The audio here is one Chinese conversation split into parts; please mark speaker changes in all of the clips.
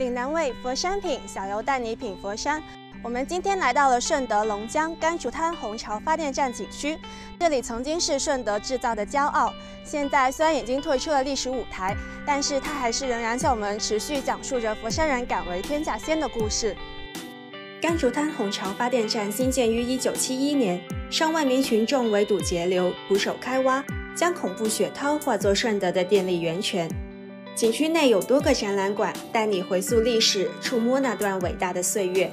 Speaker 1: 岭南味佛山品小油带你品佛山。我们今天来到了顺德龙江甘竹滩虹桥发电站景区，这里曾经是顺德制造的骄傲。现在虽然已经退出了历史舞台，但是它还是仍然向我们持续讲述着佛山人敢为天下先的故事。甘竹滩虹桥发电站兴建于1971年，上万名群众围堵截流，徒手开挖，将恐怖雪涛化作顺德的电力源泉。景区内有多个展览馆，带你回溯历史，触摸那段伟大的岁月。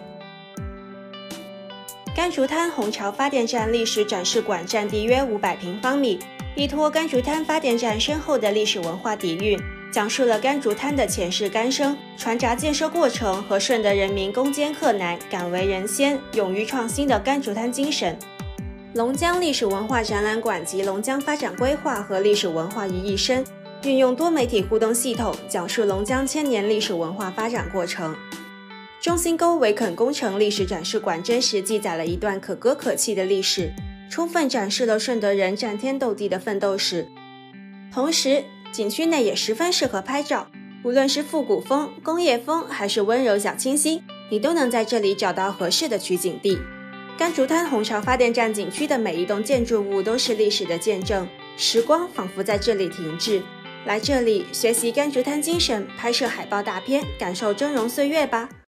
Speaker 1: 甘竹滩虹桥发电站历史展示馆占地约500平方米，依托甘竹滩发电站深厚的历史文化底蕴，讲述了甘竹滩的前世今生、船闸建设过程和顺德人民攻坚克难、敢为人先、勇于创新的甘竹滩精神。龙江历史文化展览馆集龙江发展规划和历史文化于一身，运用多媒体互动系统，讲述龙江千年历史文化发展过程。中心沟围垦工程历史展示馆真实记载了一段可歌可泣的历史，充分展示了顺德人战天斗地的奋斗史。同时，景区内也十分适合拍照，无论是复古风、工业风，还是温柔小清新，你都能在这里找到合适的取景地。甘竹滩虹桥发电站景区的每一栋建筑物都是历史的见证，时光仿佛在这里停滞。来这里学习甘竹滩精神，拍摄海报大片，感受峥嵘岁月吧。